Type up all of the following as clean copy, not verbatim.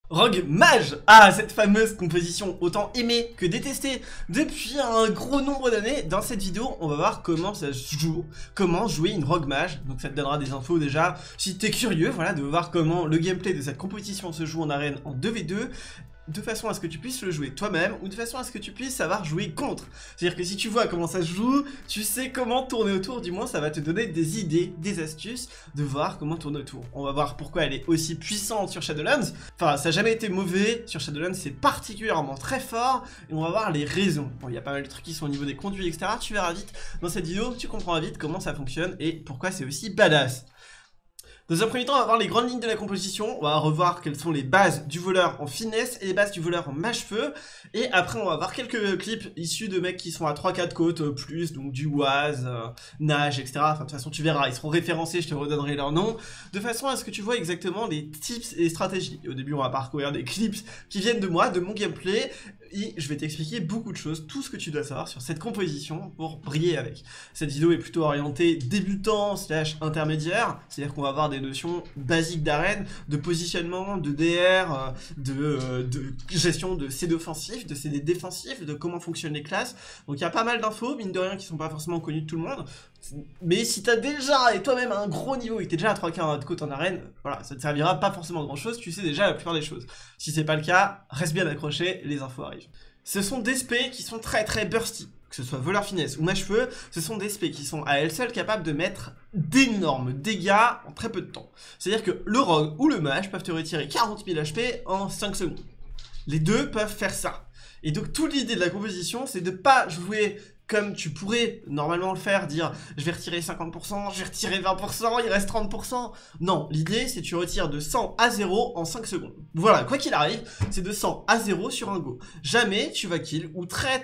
Rogue Mage! Ah, cette fameuse composition autant aimée que détestée depuis un gros nombre d'années. Dans cette vidéo, on va voir comment ça se joue, comment jouer une Rogue Mage. Donc ça te donnera des infos déjà, si t'es curieux, voilà, de voir comment le gameplay de cette composition se joue en arène en 2v2. De façon à ce que tu puisses le jouer toi-même, ou de façon à ce que tu puisses savoir jouer contre. C'est-à-dire que si tu vois comment ça se joue, tu sais comment tourner autour, du moins ça va te donner des idées, des astuces, de voir comment tourner autour. On va voir pourquoi elle est aussi puissante sur Shadowlands, enfin ça n'a jamais été mauvais, sur Shadowlands c'est particulièrement très fort, et on va voir les raisons. Bon, il y a pas mal de trucs qui sont au niveau des conduits, etc. Tu verras vite dans cette vidéo, tu comprendras vite comment ça fonctionne, et pourquoi c'est aussi badass. Dans un premier temps, on va voir les grandes lignes de la composition, on va revoir quelles sont les bases du voleur en finesse et les bases du voleur en mage-feu, et après on va voir quelques clips issus de mecs qui sont à 3-4 côtes plus, donc du Oise, Nage, etc. Enfin de toute façon tu verras, ils seront référencés, je te redonnerai leur nom, de façon à ce que tu vois exactement les tips et les stratégies. Et au début on va parcourir des clips qui viennent de moi, de mon gameplay, et je vais t'expliquer beaucoup de choses, tout ce que tu dois savoir sur cette composition pour briller avec. Cette vidéo est plutôt orientée débutant / intermédiaire, c'est-à-dire qu'on va avoir des notions basiques d'arène, de positionnement, de DR, de gestion de CD offensif, de CD défensif, de comment fonctionnent les classes. Donc il y a pas mal d'infos, mine de rien, qui sont pas forcément connues de tout le monde. Mais si t'as déjà, et toi-même, un gros niveau, et que t'es déjà à 3 quarts de côte en arène, voilà, ça te servira pas forcément à grand chose, tu sais déjà la plupart des choses. Si c'est pas le cas, reste bien accroché, les infos arrivent. Ce sont des spés qui sont très bursty, que ce soit voleur finesse ou mage-feu, ce sont des spés qui sont à elles seules capables de mettre d'énormes dégâts en très peu de temps. C'est-à-dire que le rogue ou le mage peuvent te retirer 40 000 HP en 5 secondes. Les deux peuvent faire ça. Et donc toute l'idée de la composition, c'est de pas jouer comme tu pourrais normalement le faire, dire je vais retirer 50%, je vais retirer 20%, il reste 30%. Non, l'idée c'est que tu retires de 100 à 0 en 5 secondes. Voilà, quoi qu'il arrive, c'est de 100 à 0 sur un go. Jamais tu vas kill, ou très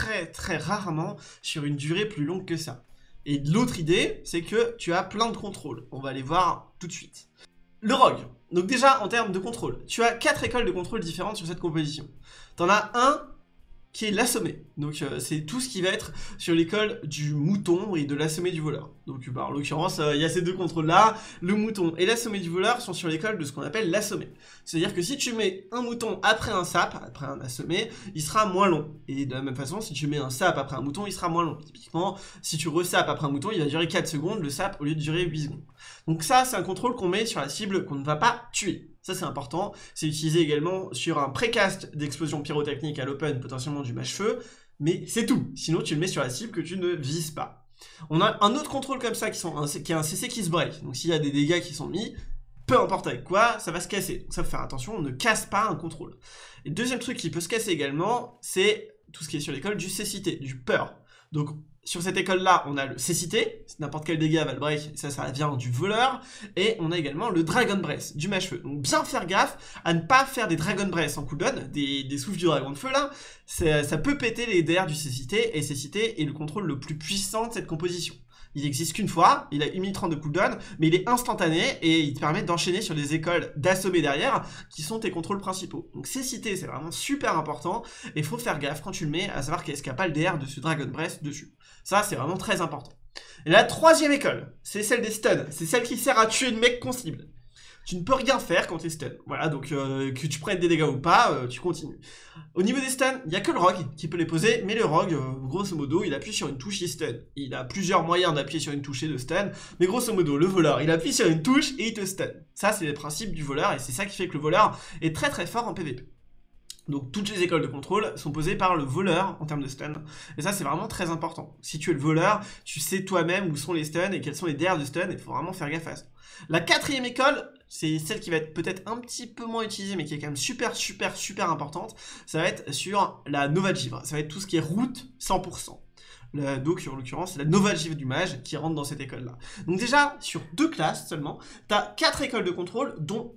rarement sur une durée plus longue que ça. Et l'autre idée, c'est que tu as plein de contrôles. On va les voir tout de suite. Le rogue. Donc déjà, en termes de contrôle, tu as 4 écoles de contrôle différentes sur cette composition. T'en as un qui est l'assommé. Donc c'est tout ce qui va être sur l'école du mouton et de l'assommé du voleur. Donc bah, en l'occurrence, il y a ces deux contrôles-là. Le mouton et l'assommé du voleur sont sur l'école de ce qu'on appelle l'assommé. C'est-à-dire que si tu mets un mouton après un sap, après un assommé, il sera moins long. Et de la même façon, si tu mets un sap après un mouton, il sera moins long. Typiquement, si tu resapes après un mouton, il va durer 4 secondes, le sap au lieu de durer 8 secondes. Donc ça, c'est un contrôle qu'on met sur la cible qu'on ne va pas tuer. Ça c'est important, c'est utilisé également sur un précast d'explosion pyrotechnique à l'open, potentiellement du mage-feu, mais c'est tout, sinon tu le mets sur la cible que tu ne vises pas. On a un autre contrôle comme ça qui est un CC qui se break, donc s'il y a des dégâts qui sont mis, peu importe avec quoi, ça va se casser. Donc ça faut faire attention, on ne casse pas un contrôle. Et le deuxième truc qui peut se casser également, c'est tout ce qui est sur l'école du cécité, du peur. Donc sur cette école-là, on a le cécité, n'importe quel dégât va le break, ça vient du voleur, et on a également le Dragon Breath, du mage-feu. Donc bien faire gaffe à ne pas faire des Dragon Breath en cooldown, des souffles du dragon de feu là, ça peut péter les DR du cécité, et cécité est le contrôle le plus puissant de cette composition. Il n'existe qu'une fois, il a 1 minute 30 de cooldown, mais il est instantané et il te permet d'enchaîner sur des écoles d'assommer derrière qui sont tes contrôles principaux. Donc cécité, c'est vraiment super important et il faut faire gaffe quand tu le mets à savoir qu'est-ce qu'il n'y a pas le DR de ce Dragon Breath dessus. Ça, c'est vraiment très important. Et la troisième école, c'est celle des stuns. C'est celle qui sert à tuer le mec qu'on cible. Tu ne peux rien faire quand t'es stun. Voilà, donc que tu prennes des dégâts ou pas, tu continues. Au niveau des stuns, il n'y a que le rogue qui peut les poser, mais le rogue, grosso modo, il appuie sur une touche, il stun. Il a plusieurs moyens d'appuyer sur une touche et de stun, mais grosso modo, le voleur, il appuie sur une touche et il te stun. Ça, c'est le principe du voleur, et c'est ça qui fait que le voleur est très fort en PvP. Donc toutes les écoles de contrôle sont posées par le voleur en termes de stun. Et ça c'est vraiment très important. Si tu es le voleur, tu sais toi-même où sont les stuns et quels sont les DR de stun, et il faut vraiment faire gaffe à ça. La quatrième école, c'est celle qui va être peut-être un petit peu moins utilisée, mais qui est quand même super importante. Ça va être sur la Nova Givre. Ça va être tout ce qui est route 100%. Donc en l'occurrence c'est la Nova Givre du mage qui rentre dans cette école là. Donc déjà sur 2 classes seulement, t'as 4 écoles de contrôle dont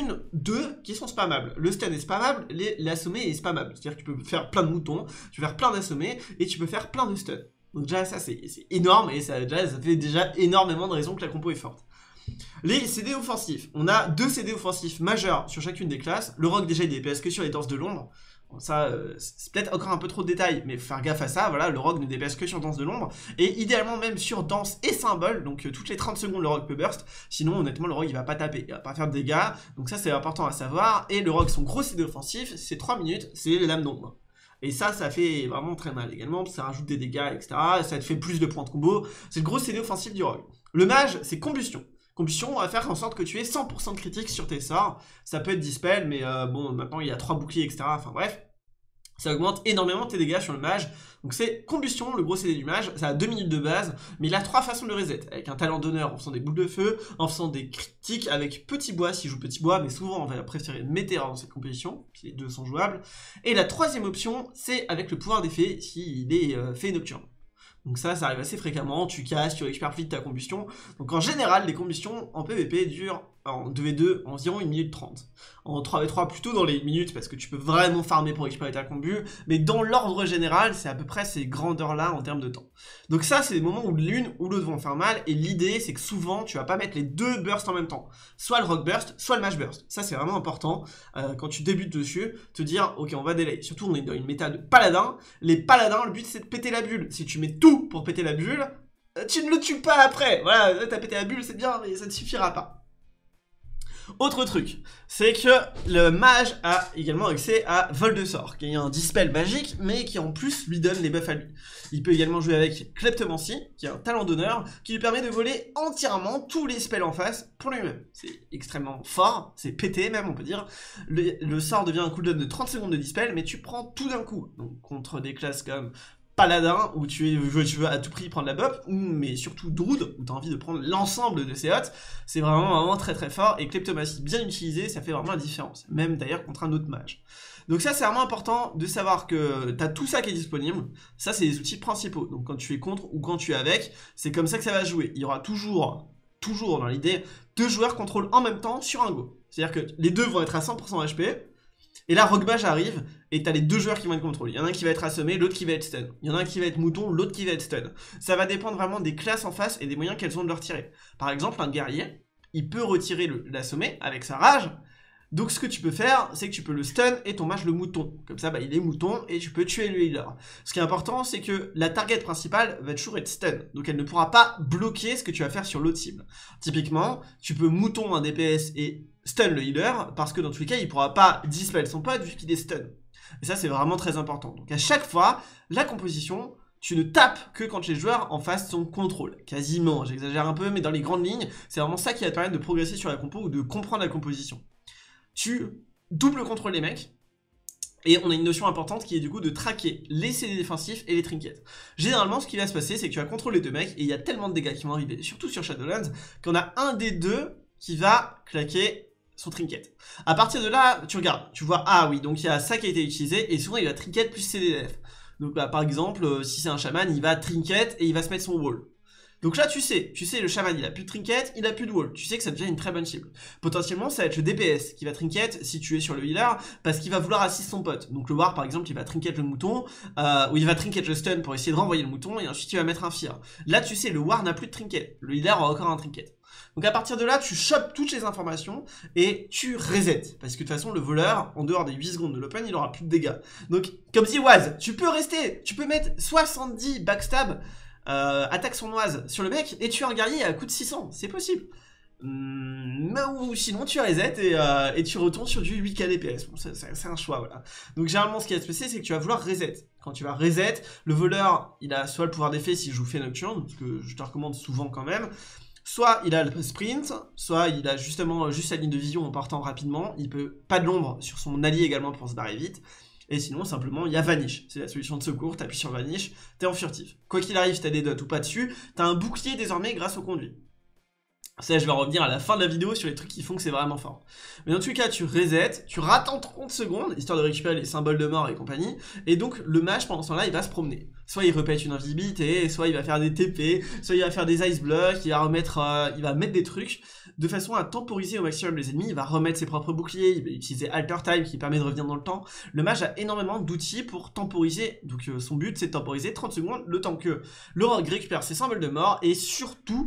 deux qui sont spammables. Le stun est spammable, l'assommé est spammable. C'est-à-dire que tu peux faire plein de moutons, tu peux faire plein d'assommés et tu peux faire plein de stuns. Donc déjà ça c'est énorme et ça fait déjà énormément de raisons que la compo est forte. Les CD offensifs. On a 2 CD offensifs majeurs sur chacune des classes. Le rogue déjà il DPS que sur les danses de l'ombre. Bon, ça, c'est peut-être encore un peu trop de détails, mais faut faire gaffe à ça, voilà, le rogue ne DPS que sur danse de l'ombre, et idéalement même sur danse et symbole, donc toutes les 30 secondes le rogue peut burst, sinon honnêtement le rogue il va pas taper, il va pas faire de dégâts, donc ça c'est important à savoir, et le rogue son gros CD offensif, c'est 3 minutes, c'est les lames d'ombre. Et ça fait vraiment très mal également, ça rajoute des dégâts, etc. Ça te fait plus de points de combo, c'est le gros CD offensif du rogue. Le mage, c'est combustion. Combustion, on va faire en sorte que tu aies 100% de critique sur tes sorts. Ça peut être dispel, mais bon, maintenant il y a 3 boucliers, etc. Enfin bref, ça augmente énormément tes dégâts sur le mage. Donc c'est combustion, le gros CD du mage. Ça a 2 minutes de base, mais il a 3 façons de le reset. Avec un talent d'honneur en faisant des boules de feu, en faisant des critiques avec petit bois s'il joue petit bois, mais souvent on va préférer Météora dans cette compétition, puis les deux sont jouables. Et la troisième option, c'est avec le pouvoir d'effet s'il est fée nocturne. Donc ça arrive assez fréquemment, tu casses, tu récupères plus vite ta combustion. Donc en général, les combustions en PvP durent en 2v2 environ 1 minute 30. En 3v3 plutôt dans les minutes parce que tu peux vraiment farmer pour récupérer ta combu. Mais dans l'ordre général, c'est à peu près ces grandeurs-là en termes de temps. Donc ça, c'est des moments où l'une ou l'autre vont faire mal. Et l'idée, c'est que souvent, tu vas pas mettre les deux bursts en même temps. Soit le rock burst, soit le mage burst. Ça, c'est vraiment important quand tu débutes dessus. Te dire, ok, on va delay. Surtout, on est dans une méta de paladin. Les paladins, le but, c'est de péter la bulle. Si tu mets tout pour péter la bulle, tu ne le tues pas après. Voilà, t'as pété la bulle, c'est bien, mais ça ne suffira pas. Autre truc, c'est que le mage a également accès à vol de sort, qui est un dispel magique, mais qui en plus lui donne les buffs à lui. Il peut également jouer avec Kleptomancie, qui est un talent d'honneur, qui lui permet de voler entièrement tous les spells en face pour lui-même. C'est extrêmement fort, c'est pété même on peut dire. Le sort devient un cooldown de 30 secondes de dispel, mais tu prends tout d'un coup. Donc contre des classes comme Paladin, où tu veux à tout prix prendre la buff, mais surtout Druid, où tu as envie de prendre l'ensemble de ces hots, c'est vraiment très très fort, et Kleptomancie bien utilisée, ça fait vraiment la différence, même d'ailleurs contre un autre mage. Donc ça c'est vraiment important de savoir que tu as tout ça qui est disponible, ça c'est les outils principaux, donc quand tu es contre ou quand tu es avec, c'est comme ça que ça va jouer, il y aura toujours dans l'idée, 2 joueurs contrôlent en même temps sur un go, c'est-à-dire que les deux vont être à 100% HP, et là, Rogue Mage arrive, et t'as les 2 joueurs qui vont être contrôlés. Il y en a un qui va être assommé, l'autre qui va être stun. Il y en a un qui va être mouton, l'autre qui va être stun. Ça va dépendre vraiment des classes en face et des moyens qu'elles ont de le retirer. Par exemple, un guerrier, il peut retirer l'assommé avec sa rage. Donc ce que tu peux faire, c'est que tu peux le stun et ton mage le mouton. Comme ça, il est mouton et tu peux tuer le healer. Ce qui est important, c'est que la target principale va toujours être stun. Donc elle ne pourra pas bloquer ce que tu vas faire sur l'autre cible. Typiquement, tu peux mouton un DPS et stun le healer, parce que dans tous les cas, il ne pourra pas dispel son pote vu qu'il est stun. Et ça, c'est vraiment très important. Donc à chaque fois, la composition, tu ne tapes que quand les joueurs en face sont contrôle. Quasiment, j'exagère un peu, mais dans les grandes lignes, c'est vraiment ça qui va te permettre de progresser sur la compo ou de comprendre la composition. Tu double contrôles les mecs, et on a une notion importante qui est du coup de traquer les CD défensifs et les trinkets. Généralement, ce qui va se passer, c'est que tu vas contrôler 2 mecs, et il y a tellement de dégâts qui vont arriver, surtout sur Shadowlands, qu'on a un des deux qui va claquer son trinket. À partir de là, tu regardes, tu vois, ah oui, donc il y a ça qui a été utilisé, et souvent il va trinket plus CDDF. Donc par exemple, si c'est un chaman, il va trinket et il va se mettre son wall. Donc là tu sais, le chaman il a plus de trinket, il a plus de wall, tu sais que ça devient une très bonne cible. Potentiellement ça va être le DPS qui va trinket si tu es sur le healer, parce qu'il va vouloir assister son pote. Donc le war par exemple il va trinket le mouton, ou il va trinket le stun pour essayer de renvoyer le mouton, et ensuite il va mettre un fear. Là tu sais, le war n'a plus de trinket, le healer a encore un trinket. Donc à partir de là, tu chopes toutes les informations et tu resets. Parce que de toute façon, le voleur, en dehors des 8 secondes de l'open, il aura plus de dégâts. Donc, comme dit Waz, tu peux rester, tu peux mettre 70 backstab, attaque sournoise sur le mec, et tuer un guerrier à coup de 600, c'est possible. Ou sinon tu reset et tu retournes sur du 8k DPS. Bon, c'est un choix, voilà. Donc généralement ce qui va se passer, c'est que tu vas vouloir reset. Quand tu vas reset, le voleur, il a soit le pouvoir d'effet s'il joue Fée Nocturne, ce que je te recommande souvent quand même, soit il a le sprint, soit il a justement juste sa ligne de vision en partant rapidement, il peut pas de l'ombre sur son allié également pour se barrer vite, et sinon simplement il y a Vanish, c'est la solution de secours, t'appuies sur Vanish, t'es en furtif. Quoi qu'il arrive, t'as des dots ou pas dessus, t'as un bouclier désormais grâce au conduit. Ça, je vais revenir à la fin de la vidéo sur les trucs qui font que c'est vraiment fort. Mais dans tous les cas, tu resets, tu rattends 30 secondes, histoire de récupérer les symboles de mort et compagnie, et donc le mage, pendant ce temps-là, il va se promener. Soit il répète une invisibilité, soit il va faire des TP, soit il va faire des ice blocks, il va mettre des trucs, de façon à temporiser au maximum les ennemis, il va remettre ses propres boucliers, il va utiliser Alter Time qui permet de revenir dans le temps. Le mage a énormément d'outils pour temporiser, donc son but c'est de temporiser 30 secondes, le temps que le rogue récupère ses symboles de mort, et surtout,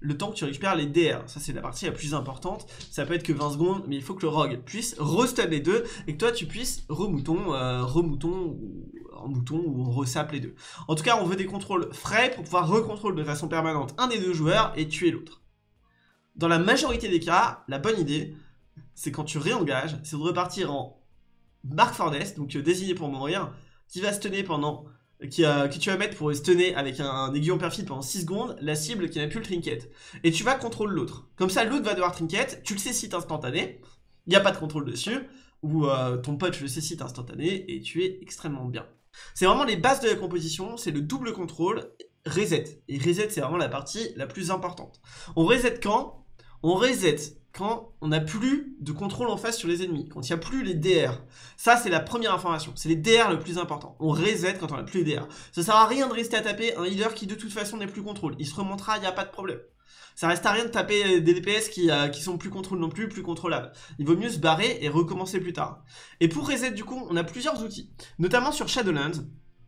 le temps que tu récupères les DR. Ça, c'est la partie la plus importante. Ça peut être que 20 secondes, mais il faut que le rogue puisse restun les deux et que toi, tu puisses remouton en mouton ou on ressape les deux. En tout cas, on veut des contrôles frais pour pouvoir recontrôler de façon permanente un des deux joueurs et tuer l'autre. Dans la majorité des cas, la bonne idée, c'est quand tu réengages, c'est de repartir en Mark for Death, donc désigné pour mourir, qui va stunner pendant... que tu vas mettre pour stunner avec un aiguillon perfide pendant 6 secondes, la cible qui n'a plus le trinket. Et tu vas contrôler l'autre. Comme ça, l'autre va devoir trinket, tu le cécites instantané, il n'y a pas de contrôle dessus, ou ton pote le cécite instantané, et tu es extrêmement bien. C'est vraiment les bases de la composition, c'est le double contrôle, reset. Et reset, c'est vraiment la partie la plus importante. On reset quand ? On reset quand on n'a plus de contrôle en face sur les ennemis, quand il n'y a plus les DR. Ça, c'est la première information, c'est les DR le plus important. On reset quand on n'a plus les DR. Ça sert à rien de rester à taper un healer qui de toute façon n'est plus contrôle. Il se remontera, il n'y a pas de problème. Ça reste à rien de taper des DPS qui sont plus contrôle non plus, plus contrôlables. Il vaut mieux se barrer et recommencer plus tard. Et pour reset, du coup, on a plusieurs outils, notamment sur Shadowlands,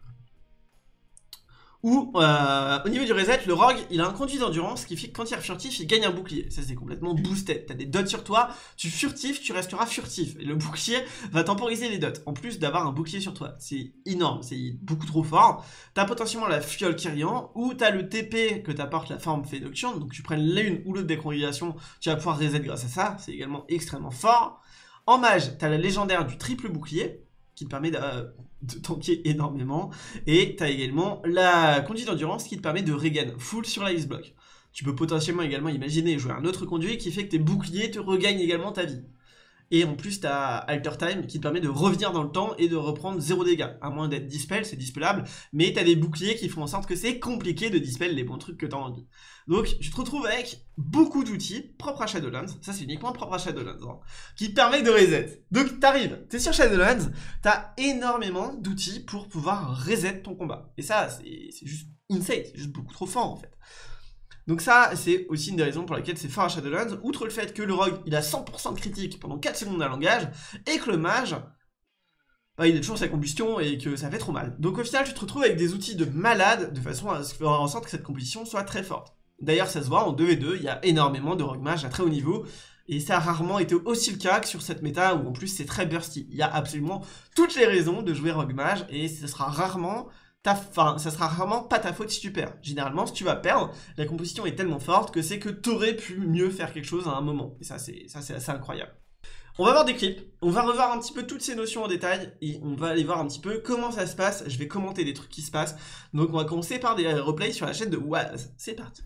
où au niveau du reset, le rogue, il a un conduit d'endurance qui fait que quand il est furtif, il gagne un bouclier. Ça, c'est complètement boosté. T'as des dots sur toi, tu furtif, tu resteras furtif. Et le bouclier va temporiser les dots, en plus d'avoir un bouclier sur toi. C'est énorme, c'est beaucoup trop fort. T'as potentiellement la fiole Kyrian, ou t'as le TP que t'apporte la forme fée nocturne. Donc tu prennes l'une ou l'autre des congrégations, tu vas pouvoir reset grâce à ça. C'est également extrêmement fort. En mage, t'as la légendaire du triple bouclier, qui te permet de tanker énormément, et tu as également la conduite d'endurance qui te permet de regain full sur la X-Block. Tu peux potentiellement également imaginer jouer un autre conduit qui fait que tes boucliers te regagnent également ta vie. Et en plus, tu as Alter Time qui te permet de revenir dans le temps et de reprendre 0 dégâts. À moins d'être dispel, c'est dispellable, mais tu as des boucliers qui font en sorte que c'est compliqué de dispel les bons trucs que tu as envie. Donc, tu te retrouves avec beaucoup d'outils propres à Shadowlands. Ça, c'est uniquement propre à Shadowlands, hein, qui te permettent de reset. Donc, t'arrives, t'es sur Shadowlands, t'as énormément d'outils pour pouvoir reset ton combat. Et ça, c'est juste insane, c'est juste beaucoup trop fort en fait. Donc ça, c'est aussi une des raisons pour laquelle c'est fort à Shadowlands, outre le fait que le rogue, il a 100% de critique pendant 4 secondes à l'engage, et que le mage, bah, il a toujours sa combustion et que ça fait trop mal. Donc au final, tu te retrouves avec des outils de malade, de façon à faire en sorte que cette composition soit très forte. D'ailleurs, ça se voit, en 2v2, il y a énormément de rogue mage à très haut niveau, et ça a rarement été aussi le cas que sur cette méta, où en plus c'est très bursty. Il y a absolument toutes les raisons de jouer rogue mage, et ce sera rarement... ça sera rarement pas ta faute si tu perds. Généralement, si tu vas perdre, la composition est tellement forte que c'est que t'aurais pu mieux faire quelque chose à un moment. Et ça, c'est assez incroyable. On va voir des clips, on va revoir un petit peu toutes ces notions en détail et on va aller voir un petit peu comment ça se passe. Je vais commenter des trucs qui se passent. Donc on va commencer par des replays sur la chaîne de Waz. C'est parti.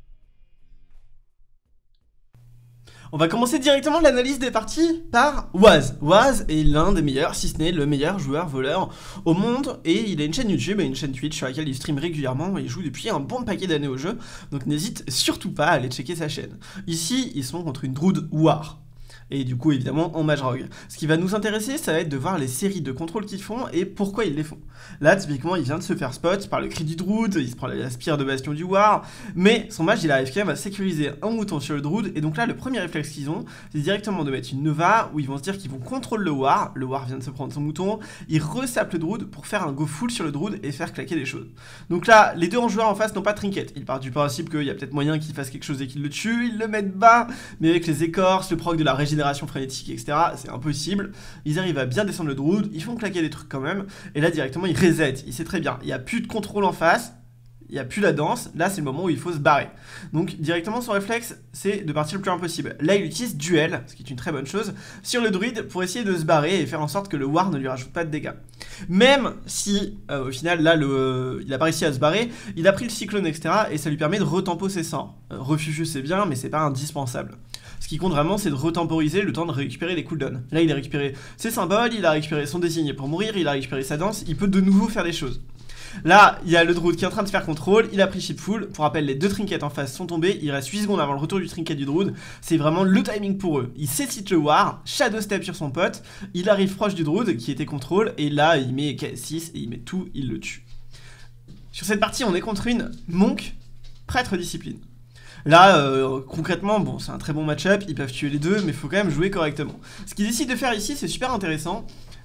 On va commencer directement l'analyse des parties par Waz. Waz est l'un des meilleurs, si ce n'est le meilleur joueur voleur au monde. Et il a une chaîne YouTube et une chaîne Twitch sur laquelle il stream régulièrement. Et il joue depuis un bon paquet d'années au jeu. Donc n'hésite surtout pas à aller checker sa chaîne. Ici, ils sont contre une Druid War. Et du coup, évidemment, en mage rogue. Ce qui va nous intéresser, ça va être de voir les séries de contrôles qu'ils font et pourquoi ils les font. Là, typiquement, il vient de se faire spot par le cri du Druid, il se prend la spire de bastion du War, mais son mage, il arrive quand même à sécuriser un mouton sur le Druid, et donc là, le premier réflexe qu'ils ont, c'est directement de mettre une Nova, où ils vont se dire qu'ils vont contrôler le War vient de se prendre son mouton, ils resapent le Druid pour faire un go full sur le Druid et faire claquer des choses. Donc là, les deux joueurs en face n'ont pas de trinket, ils partent du principe qu'il y a peut-être moyen qu'ils fassent quelque chose et qu'ils le tuent, ils le mettent bas, mais avec les écorces, le proc de la régénération frénétique, etc., c'est impossible. Ils arrivent à bien descendre le Druid, ils font claquer des trucs quand même, et là directement ils reset, il sait très bien, il n'y a plus de contrôle en face, il n'y a plus la danse, là c'est le moment où il faut se barrer. Donc directement son réflexe, c'est de partir le plus loin possible. Là il utilise duel, ce qui est une très bonne chose, sur le druide pour essayer de se barrer et faire en sorte que le War ne lui rajoute pas de dégâts. Même si au final là il a pas réussi à se barrer, il a pris le cyclone, etc. et ça lui permet de retempo ses sorts. Refugieux c'est bien, mais c'est pas indispensable. Ce qui compte vraiment, c'est de retemporiser le temps de récupérer les cooldowns. Là, il a récupéré ses symboles, il a récupéré son désigné pour mourir, il a récupéré sa danse, il peut de nouveau faire des choses. Là, il y a le Druid qui est en train de faire contrôle, il a pris chip full. Pour rappel, les deux trinkets en face sont tombés, il reste 8 secondes avant le retour du trinket du Druid. C'est vraiment le timing pour eux. Il cécite le War, Shadow Step sur son pote, il arrive proche du Druid qui était contrôle, et là, il met 6 et il met tout, il le tue. Sur cette partie, on est contre une Monk, prêtre discipline. Là, concrètement, bon, c'est un très bon match-up, ils peuvent tuer les deux, mais il faut quand même jouer correctement. Ce qu'ils décident de faire ici, c'est super intéressant.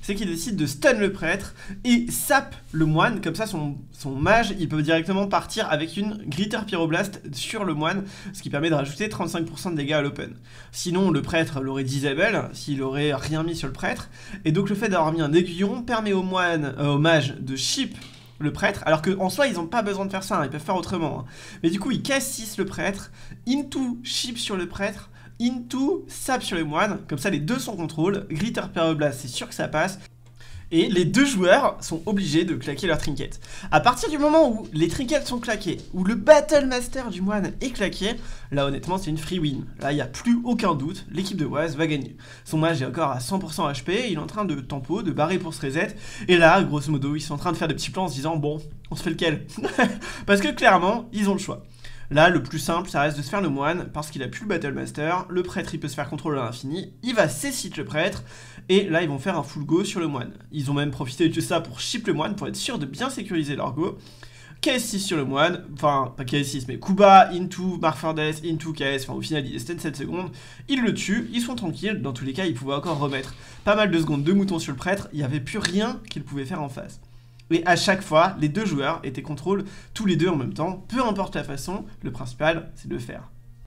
c'est qu'il décide de stun le prêtre et sape le moine, comme ça son mage il peut directement partir avec une Gritter Pyroblast sur le moine, ce qui permet de rajouter 35% de dégâts à l'open. Sinon le prêtre l'aurait disable s'il aurait rien mis sur le prêtre, et donc le fait d'avoir mis un aiguillon permet au mage de chip le prêtre, alors qu'en soi ils n'ont pas besoin de faire ça, hein, ils peuvent faire autrement, hein. Mais du coup ils cassent 6 le prêtre, into chip sur le prêtre, into sap sur les moines, comme ça les deux sont contrôle, Gritter Pyroblast c'est sûr que ça passe, et les deux joueurs sont obligés de claquer leurs trinkets. À partir du moment où les trinkets sont claqués, où le Battle Master du moine est claqué, là honnêtement c'est une free win. Là il n'y a plus aucun doute, l'équipe de Waz va gagner. Son mage est encore à 100% HP, il est en train de tempo, de barrer pour se reset, et là grosso modo ils sont en train de faire des petits plans en se disant bon, on se fait lequel? Parce que clairement ils ont le choix. Là, le plus simple, ça reste de se faire le moine, parce qu'il a plus le Battle Master, le prêtre il peut se faire contrôler à l'infini, il va C-sit le prêtre, et là ils vont faire un full go sur le moine. Ils ont même profité de ça pour chip le moine, pour être sûr de bien sécuriser leur go. KS6 sur le moine, enfin pas KS6 mais Kuba, into, Mark for Death, into KS, enfin au final il est stun 7 secondes, ils le tuent, ils sont tranquilles, dans tous les cas ils pouvaient encore remettre pas mal de secondes de mouton sur le prêtre, il n'y avait plus rien qu'ils pouvaient faire en face. Et à chaque fois, les deux joueurs étaient contrôle tous les deux en même temps, peu importe la façon, le principal c'est de le faire.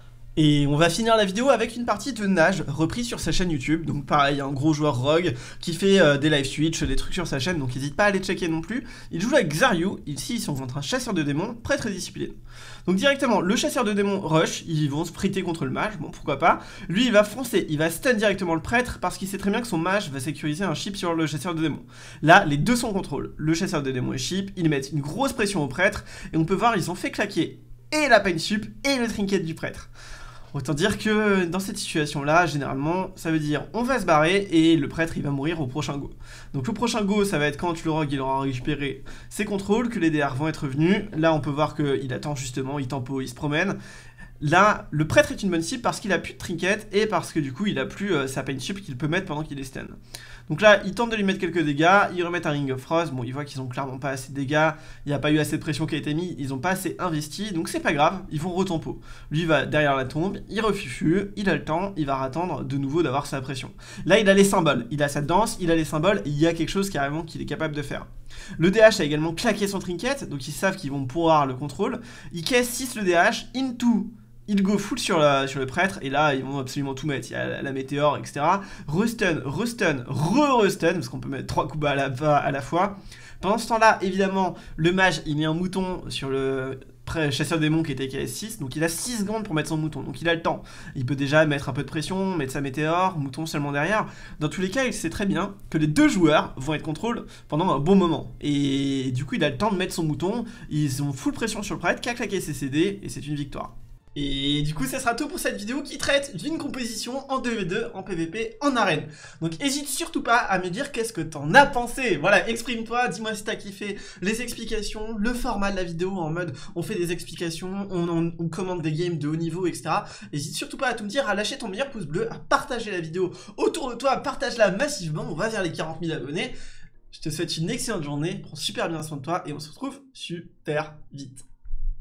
Et on va finir la vidéo avec une partie de Nage reprise sur sa chaîne YouTube. Donc pareil, un gros joueur rogue qui fait des live Twitch, des trucs sur sa chaîne, donc n'hésite pas à aller checker non plus. Il joue avec Xariu, ici ils sont contre un chasseur de démons, prêtre discipliné. Donc directement, le chasseur de démons rush, ils vont spriter contre le mage, bon pourquoi pas. Lui il va foncer, il va stun directement le prêtre parce qu'il sait très bien que son mage va sécuriser un chip sur le chasseur de démons. Là, les deux sont contrôle, le chasseur de démons et chip, ils mettent une grosse pression au prêtre, et on peut voir ils ont fait claquer et la pain sup et le trinket du prêtre. Autant dire que dans cette situation-là, généralement, ça veut dire on va se barrer et le prêtre il va mourir au prochain go. Donc le prochain go, ça va être quand le rogue il aura récupéré ses contrôles, que les DR vont être venus. Là, on peut voir qu'il attend justement, il tempo, il se promène. Là, le prêtre est une bonne cible parce qu'il a plus de trinket et parce que du coup, il a plus sa pain sup qu'il peut mettre pendant qu'il est stun. Donc là, ils tentent de lui mettre quelques dégâts, ils remettent un Ring of Frost, bon, ils voient qu'ils ont clairement pas assez de dégâts, il n'y a pas eu assez de pression qui a été mise, ils ont pas assez investi, donc c'est pas grave, ils vont retempo. Lui il va derrière la tombe, il refufu, il a le temps, il va attendre de nouveau d'avoir sa pression. Là, il a les symboles, il a sa danse, il a les symboles, et il y a quelque chose carrément qu'il est capable de faire. Le DH a également claqué son trinket, donc ils savent qu'ils vont pouvoir le contrôle. Il caisse 6 le DH, into... Il go full sur le prêtre, et là, ils vont absolument tout mettre. Il y a la météore, etc. Restun, restun, re-restun, parce qu'on peut mettre 3 coups à la fois. Pendant ce temps-là, évidemment, le mage, il met un mouton sur le chasseur démon qui était KS6, donc il a 6 secondes pour mettre son mouton, donc il a le temps. Il peut déjà mettre un peu de pression, mettre sa météore, mouton seulement derrière. Dans tous les cas, il sait très bien que les deux joueurs vont être contrôle pendant un bon moment. Et du coup, il a le temps de mettre son mouton, ils ont full pression sur le prêtre, qui a claqué ses CD, et c'est une victoire. Et du coup ça sera tout pour cette vidéo qui traite d'une composition en 2v2, en PvP, en arène. Donc hésite surtout pas à me dire qu'est-ce que t'en as pensé. Voilà, exprime-toi, dis-moi si t'as kiffé les explications, le format de la vidéo en mode on fait des explications, on commente des games de haut niveau, etc. Hésite surtout pas à tout me dire, à lâcher ton meilleur pouce bleu, à partager la vidéo autour de toi, partage-la massivement, on va vers les 40 000 abonnés. Je te souhaite une excellente journée, prends super bien soin de toi et on se retrouve super vite.